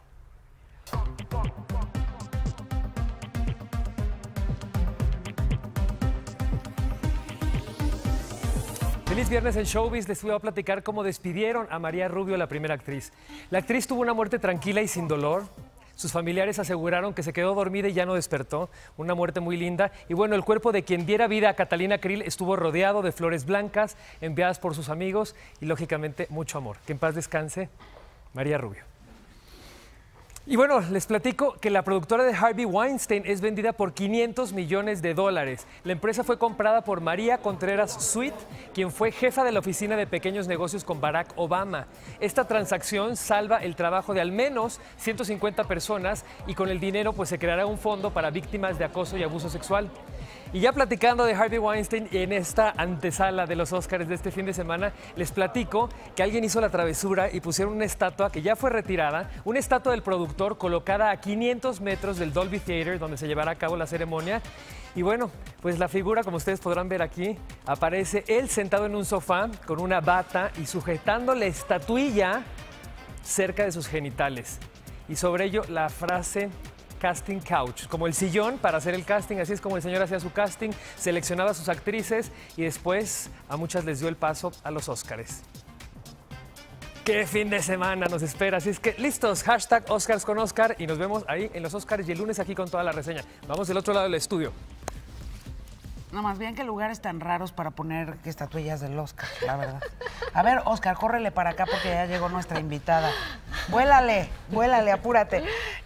Feliz viernes en Showbiz. Les voy a platicar cómo despidieron a María Rubio, la primera actriz. La actriz tuvo una muerte tranquila y sin dolor. Sus familiares aseguraron que se quedó dormida y ya no despertó. Una muerte muy linda. Y bueno, el cuerpo de quien diera vida a Catalina Krill estuvo rodeado de flores blancas enviadas por sus amigos y, lógicamente, mucho amor. Que en paz descanse María Rubio. Y bueno, les platico que la productora de Harvey Weinstein es vendida por quinientos millones de dólares. La empresa fue comprada por María Contreras Sweet, quien fue jefa de la oficina de pequeños negocios con Barack Obama. Esta transacción salva el trabajo de al menos ciento cincuenta personas y con el dinero pues se creará un fondo para víctimas de acoso y abuso sexual. Y ya platicando de Harvey Weinstein, en esta antesala de los Oscars de este fin de semana, les platico que alguien hizo la travesura y pusieron una estatua que ya fue retirada, una estatua del productor colocada a quinientos metros del Dolby Theater, donde se llevará a cabo la ceremonia. Y bueno, pues la figura, como ustedes podrán ver aquí, aparece él sentado en un sofá con una bata y sujetando la estatuilla cerca de sus genitales. Y sobre ello la frase casting couch, como el sillón para hacer el casting. Así es como el señor hacía su casting, seleccionaba a sus actrices y después a muchas les dio el paso a los Óscares. ¡Qué fin de semana nos espera! Así es que listos, hashtag Oscars con Oscar y nos vemos ahí en los Óscares y el lunes aquí con toda la reseña. Vamos del otro lado del estudio.
No, más bien que lugares tan raros para poner estatuillas del Oscar, la verdad. A ver, Oscar, córrele para acá porque ya llegó nuestra invitada. Vuélale, vuélale, apúrate.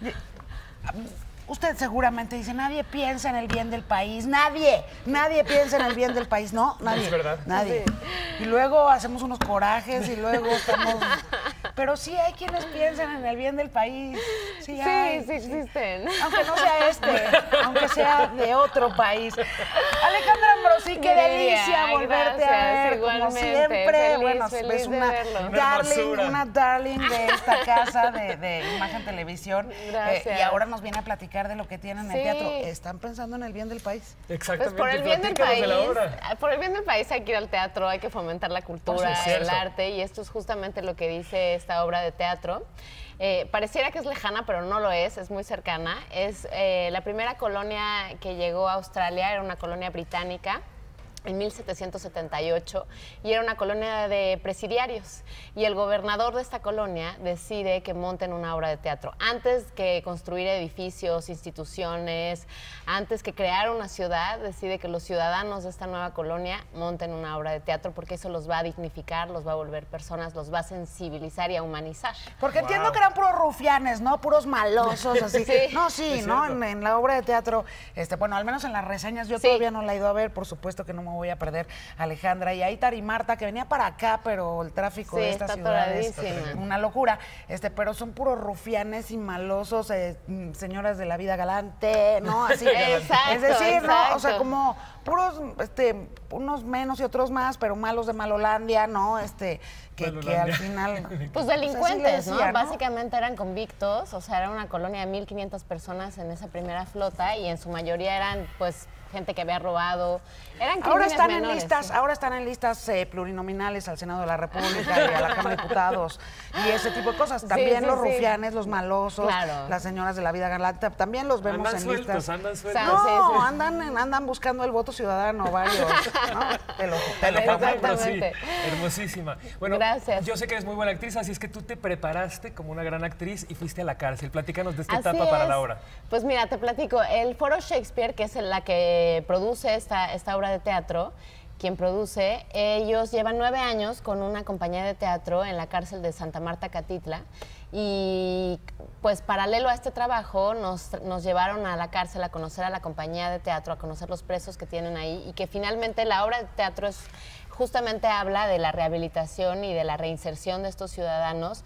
Usted seguramente dice, nadie piensa en el bien del país, nadie, nadie piensa en el bien del país, ¿no? Nadie,
es verdad.
Nadie. Sí. Y luego hacemos unos corajes y luego estamos... Pero sí hay quienes piensan en el bien del país. Sí, hay,
sí, sí existen.
Aunque no sea este, aunque sea de otro país. Alejandra Ambrosí, qué delicia volverte gracias, a ver, como siempre. Feliz, bueno,
feliz
ves una darling, una darling de esta casa de, de Imagen Televisión.
Gracias.
Eh, y ahora nos viene a platicar de lo que tienen en
sí.
el teatro. ¿Están pensando en el bien del país?
Exactamente.
Pues por el bien del país, por el bien del país hay que ir al teatro, hay que fomentar la cultura, oh, sí, el arte, y esto es justamente lo que dice esta obra de teatro. Eh, pareciera que es lejana, pero no lo es, es muy cercana. Es eh, la primera colonia que llegó a Australia, era una colonia británica. en mil setecientos setenta y ocho, y era una colonia de presidiarios. Y el gobernador de esta colonia decide que monten una obra de teatro. Antes que construir edificios, instituciones, antes que crear una ciudad, decide que los ciudadanos de esta nueva colonia monten una obra de teatro, porque eso los va a dignificar, los va a volver personas, los va a sensibilizar y a humanizar.
Porque wow. entiendo que eran puros rufianes, ¿no? Puros malosos, así.
Sí.
No, sí, ¿no? En, en la obra de teatro, este, bueno, al menos en las reseñas, yo sí. todavía no la he ido a ver, por supuesto que no me voy a perder, Alejandra. Y ahí Tari Marta, que venía para acá, pero el tráfico sí, de esta ciudad es una locura. Este, pero son puros rufianes y malosos, eh, señoras de la vida galante, ¿no? Así.
Exacto,
es decir,
exacto.
¿no? O sea, como puros, este, unos menos y otros más, pero malos de Malolandia, ¿no? Este, que, que al final...
Pues delincuentes,
o sea, decía,
¿no?
¿no?
Básicamente eran convictos, o sea, era una colonia de mil quinientas personas en esa primera flota y en su mayoría eran, pues, gente que había robado. Eran
ahora están
menores,
en listas,
sí.
ahora están en listas eh, plurinominales al Senado de la República y a la Cámara de Diputados y ese tipo de cosas. También sí, sí, los sí. rufianes, los malosos,
claro.
las señoras de la vida galante, también los vemos
andan
en
sueltos,
listas.
Andan sueltos,
no,
sí, sí.
andan andan buscando el voto ciudadano varios, ¿no? Te lo, te lo
Exactamente.
Sí, hermosísima. Bueno,
gracias.
Yo sé que eres muy buena actriz, así es que tú te preparaste como una gran actriz y fuiste a la cárcel. Platícanos de esta
así
etapa
es.
para la obra.
Pues mira, te platico. El Foro Shakespeare, que es la que produce esta, esta obra de teatro, quien produce, ellos llevan nueve años con una compañía de teatro en la cárcel de Santa Marta, Catitla, y pues paralelo a este trabajo nos, nos llevaron a la cárcel a conocer a la compañía de teatro, a conocer los presos que tienen ahí, y que finalmente la obra de teatro es justamente habla de la rehabilitación y de la reinserción de estos ciudadanos,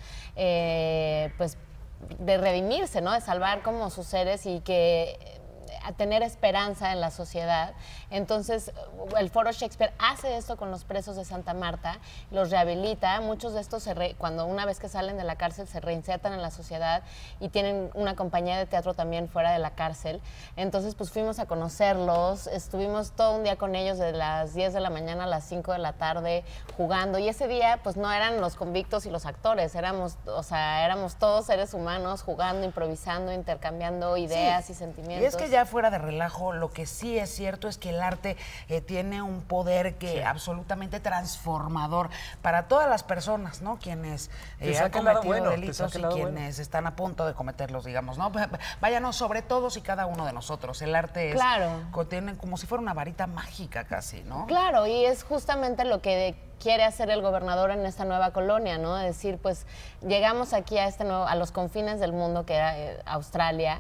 eh, pues de redimirse, ¿no? De salvar como sus seres y que a tener esperanza en la sociedad. Entonces, el Foro Shakespeare hace esto con los presos de Santa Marta, los rehabilita. Muchos de estos, se re, cuando una vez que salen de la cárcel, se reinsertan en la sociedad y tienen una compañía de teatro también fuera de la cárcel. Entonces, pues fuimos a conocerlos, estuvimos todo un día con ellos de las diez de la mañana a las cinco de la tarde jugando. Y ese día, pues no eran los convictos y los actores, éramos, o sea, éramos todos seres humanos jugando, improvisando, intercambiando ideas sí. y sentimientos.
Y es que ya fuera de relajo, lo que sí es cierto es que el arte eh, tiene un poder que sí. absolutamente transformador para todas las personas, ¿no? Quienes eh, han cometido bueno, delitos y quienes bueno. están a punto de cometerlos, digamos, ¿no? Váyanos sobre todos y cada uno de nosotros. El arte es,
claro.
tiene como si fuera una varita mágica casi, ¿no?
Claro, y es justamente lo que de, quiere hacer el gobernador en esta nueva colonia, ¿no? Decir, pues, llegamos aquí a este nuevo, a los confines del mundo, que era eh, Australia,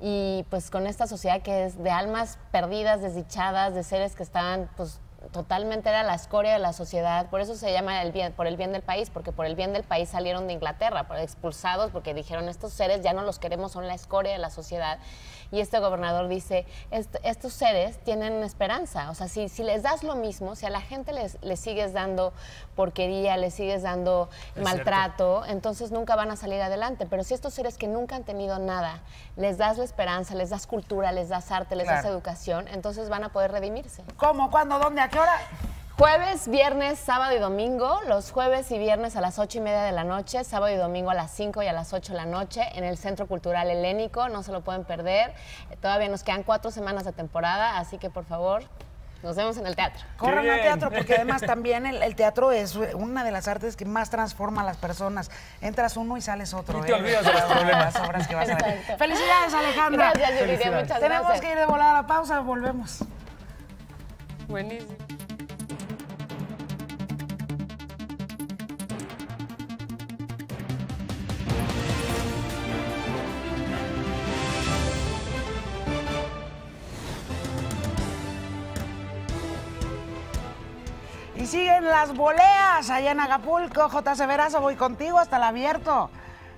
y pues con esta sociedad que es de almas perdidas, desdichadas, de seres que estaban, pues, totalmente era la escoria de la sociedad. Por eso se llama el bien, por el bien del país, porque por el bien del país salieron de Inglaterra, expulsados, porque dijeron, estos seres ya no los queremos, son la escoria de la sociedad. Y este gobernador dice, Est estos seres tienen esperanza. O sea, si, si les das lo mismo, si a la gente les, les sigues dando porquería, les sigues dando es maltrato, cierto. entonces nunca van a salir adelante. Pero si estos seres que nunca han tenido nada, les das la esperanza, les das cultura, les das arte, les claro. das educación, entonces van a poder redimirse.
¿Cómo? ¿Cuándo? ¿Dónde? ¿A qué hora?
Jueves, viernes, sábado y domingo, los jueves y viernes a las ocho y media de la noche, sábado y domingo a las cinco y a las ocho de la noche en el Centro Cultural Helénico, no se lo pueden perder. Todavía nos quedan cuatro semanas de temporada, así que por favor, nos vemos en el teatro.
Corran al teatro, porque además también el, el teatro es una de las artes que más transforma a las personas. Entras uno y sales otro.
Y te
¿eh?
olvidas de los problemas.
Las obras que vas a ver. Felicidades, Alejandra.
Gracias, Yuridia, muchas
Tenemos
gracias.
que ir de volada a la pausa, volvemos.
Buenísimo.
Y siguen las voleas allá en Acapulco. J C Verazo, voy contigo hasta el abierto.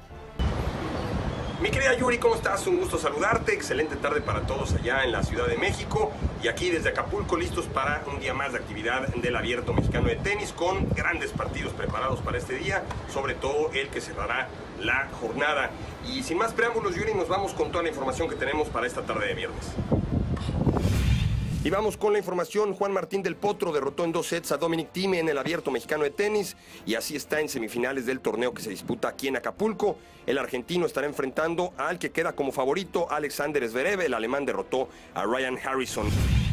Mi querida Yuri, ¿cómo estás? Un gusto saludarte. Excelente tarde para todos allá en la Ciudad de México. Y aquí desde Acapulco, listos para un día más de actividad del Abierto Mexicano de Tenis, con grandes partidos preparados para este día, sobre todo el que cerrará la jornada. Y sin más preámbulos, Yuri, nos vamos con toda la información que tenemos para esta tarde de viernes. Y vamos con la información. Juan Martín del Potro derrotó en dos sets a Dominic Thiem en el Abierto Mexicano de Tenis y así está en semifinales del torneo que se disputa aquí en Acapulco. El argentino estará enfrentando al que queda como favorito, Alexander Zverev. El alemán derrotó a Ryan Harrison.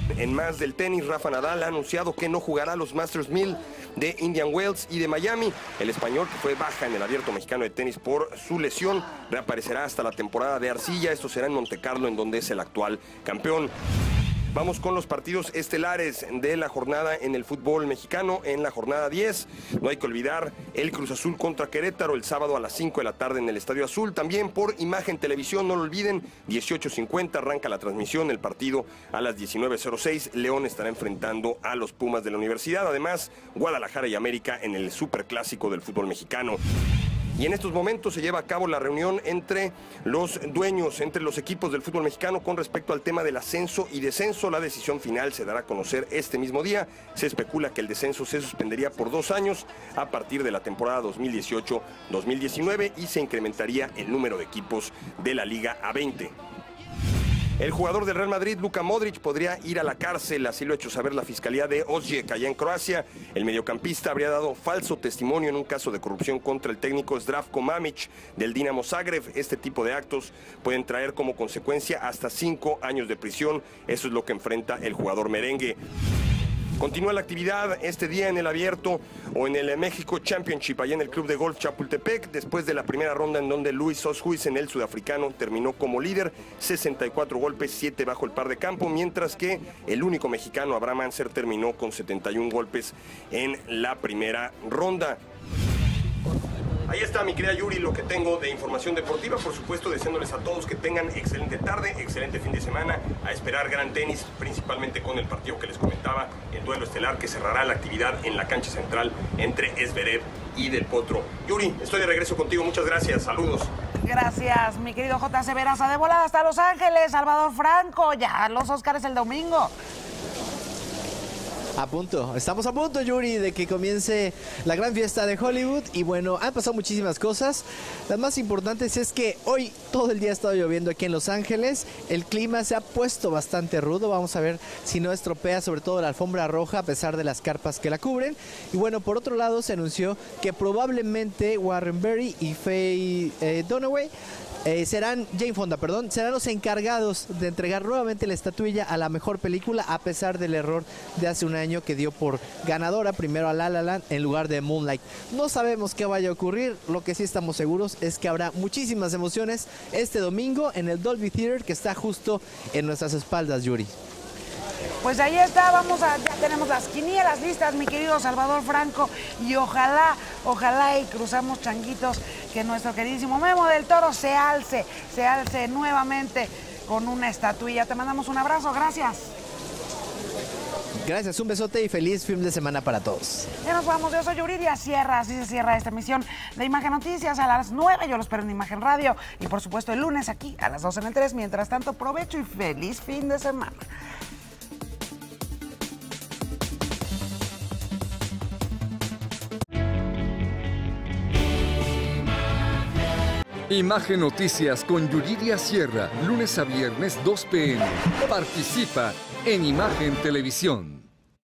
En más del tenis, Rafa Nadal ha anunciado que no jugará los Masters mil de Indian Wells y de Miami. El español, que fue baja en el Abierto Mexicano de Tenis por su lesión, reaparecerá hasta la temporada de arcilla. Esto será en Monte Carlo, en donde es el actual campeón. Vamos con los partidos estelares de la jornada en el fútbol mexicano. En la jornada diez, no hay que olvidar el Cruz Azul contra Querétaro el sábado a las cinco de la tarde en el Estadio Azul. También por Imagen Televisión, no lo olviden, dieciocho cincuenta arranca la transmisión. El partido a las diecinueve cero seis, León estará enfrentando a los Pumas de la Universidad. Además, Guadalajara y América en el Superclásico del fútbol mexicano. Y en estos momentos se lleva a cabo la reunión entre los dueños, entre los equipos del fútbol mexicano con respecto al tema del ascenso y descenso. La decisión final se dará a conocer este mismo día. Se especula que el descenso se suspendería por dos años a partir de la temporada dos mil dieciocho dos mil diecinueve y se incrementaría el número de equipos de la Liga a veinte. El jugador del Real Madrid, Luka Modric, podría ir a la cárcel, así lo ha hecho saber la Fiscalía de Osijek, allá en Croacia. El mediocampista habría dado falso testimonio en un caso de corrupción contra el técnico Zdravko Mamić del Dinamo Zagreb. Este tipo de actos pueden traer como consecuencia hasta cinco años de prisión. Eso es lo que enfrenta el jugador merengue. Continúa la actividad este día en el Abierto o en el México Championship, allá en el Club de Golf Chapultepec, después de la primera ronda en donde Luis Oshuisen, el sudafricano, terminó como líder, sesenta y cuatro golpes, siete bajo el par de campo, mientras que el único mexicano, Abraham Ancer, terminó con setenta y un golpes en la primera ronda. Ahí está, mi querida Yuri, lo que tengo de información deportiva. Por supuesto, deseándoles a todos que tengan excelente tarde, excelente fin de semana, a esperar gran tenis, principalmente con el partido que les comentaba, el duelo estelar que cerrará la actividad en la cancha central entre Zverev y Del Potro. Yuri, estoy de regreso contigo, muchas gracias, saludos.
Gracias, mi querido J C Veraza, de volada hasta Los Ángeles, Salvador Franco, ya los Óscares el domingo.
A punto, estamos a punto, Yuri, de que comience la gran fiesta de Hollywood. Y bueno, han pasado muchísimas cosas. Las más importantes es que hoy todo el día ha estado lloviendo aquí en Los Ángeles. El clima se ha puesto bastante rudo. Vamos a ver si no estropea sobre todo la alfombra roja a pesar de las carpas que la cubren. Y bueno, por otro lado se anunció que probablemente Warren Beatty y Faye eh, Dunaway Eh, serán, Jane Fonda, perdón, serán los encargados de entregar nuevamente la estatuilla a la mejor película a pesar del error de hace un año que dio por ganadora primero a La La Land en lugar de Moonlight. No sabemos qué vaya a ocurrir, lo que sí estamos seguros es que habrá muchísimas emociones este domingo en el Dolby Theater que está justo en nuestras espaldas, Yuri.
Pues ahí está, vamos a, ya tenemos las quinielas listas, mi querido Salvador Franco, y ojalá, ojalá y cruzamos changuitos que nuestro queridísimo Memo del Toro se alce, se alce nuevamente con una estatuilla. Te mandamos un abrazo, gracias.
Gracias, un besote y feliz fin de semana para todos.
Ya nos vamos, yo soy Yuridia Sierra, así se cierra esta emisión de Imagen Noticias a las nueve, yo lo espero en Imagen Radio y por supuesto el lunes aquí a las doce en el tres. Mientras tanto, provecho y feliz fin de semana.
Imagen Noticias con Yuridia Sierra, lunes a viernes dos p m Participa en Imagen Televisión.